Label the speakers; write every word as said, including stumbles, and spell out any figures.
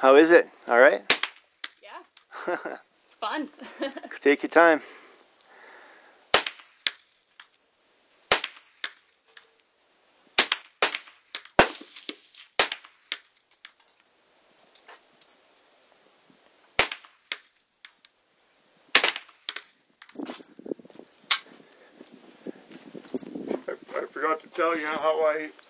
Speaker 1: How is it? All right?
Speaker 2: Yeah. It's fun.
Speaker 1: Take your time.
Speaker 3: I, I forgot to tell you how I